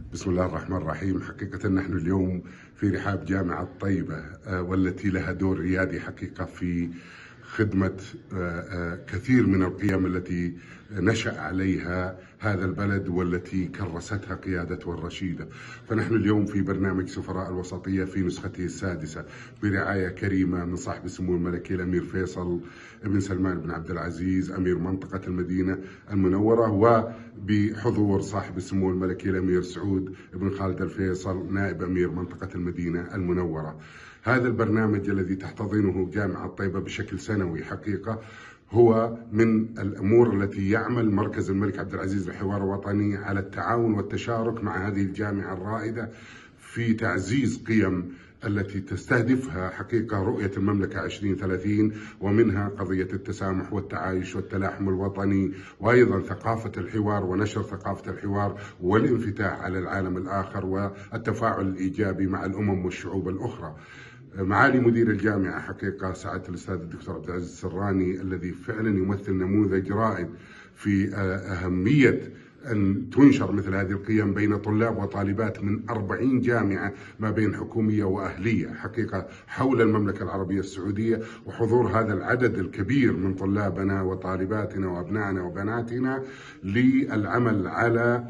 بسم الله الرحمن الرحيم. حقيقة نحن اليوم في رحاب جامعة طيبة والتي لها دور ريادي حقيقة في خدمة كثير من القيم التي نشأ عليها هذا البلد والتي كرستها قيادته الرشيدة. فنحن اليوم في برنامج سفراء الوسطية في نسخته السادسة برعاية كريمة من صاحب السمو الملكي الأمير فيصل بن سلمان بن عبد العزيز أمير منطقة المدينة المنورة، وبحضور صاحب السمو الملكي الأمير سعود بن خالد الفيصل نائب أمير منطقة المدينة المنورة. هذا البرنامج الذي تحتضنه جامعة طيبة بشكل سنوي حقيقة هو من الأمور التي يعمل مركز الملك عبد العزيز للحوار الوطني على التعاون والتشارك مع هذه الجامعة الرائدة في تعزيز قيم التي تستهدفها حقيقة رؤية المملكة 2030، ومنها قضية التسامح والتعايش والتلاحم الوطني، وأيضا ثقافة الحوار ونشر ثقافة الحوار والانفتاح على العالم الآخر والتفاعل الإيجابي مع الأمم والشعوب الأخرى. معالي مدير الجامعة حقيقة سعادة الأستاذ الدكتور عبد العزيز السراني الذي فعلا يمثل نموذج رائد في أهمية أن تنشر مثل هذه القيم بين طلاب وطالبات من 40 جامعة ما بين حكومية وأهلية حقيقة حول المملكة العربية السعودية، وحضور هذا العدد الكبير من طلابنا وطالباتنا وأبنائنا وبناتنا للعمل على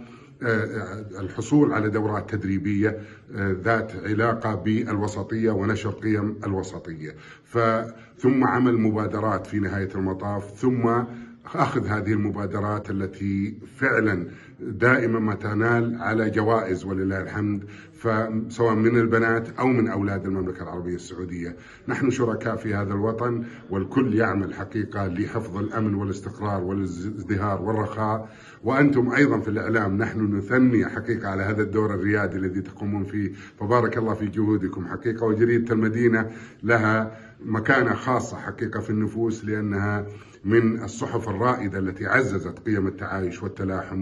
الحصول على دورات تدريبية ذات علاقة بالوسطية ونشر قيم الوسطية، ثم عمل مبادرات في نهاية المطاف، ثم أخذ هذه المبادرات التي فعلا دائما ما تنال على جوائز ولله الحمد، سواء من البنات أو من أولاد المملكة العربية السعودية. نحن شركاء في هذا الوطن والكل يعمل حقيقة لحفظ الأمن والاستقرار والازدهار والرخاء، وأنتم أيضا في الإعلام نحن نثني حقيقة على هذا الدور الريادي الذي تقومون فيه، فبارك الله في جهودكم حقيقة. وجريدة المدينة لها مكانة خاصة حقيقة في النفوس لأنها من الصحف الرائدة التي عززت قيم التعايش والتلاحم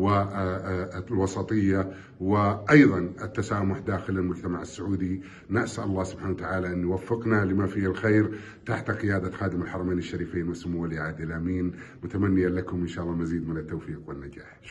والوسطية وأيضا التسامح داخل المجتمع السعودي. نسأل الله سبحانه وتعالى أن يوفقنا لما فيه الخير تحت قيادة خادم الحرمين الشريفين وسمو ولي عهد الأمين، متمنيا لكم إن شاء الله مزيد من التوفيق والنجاح.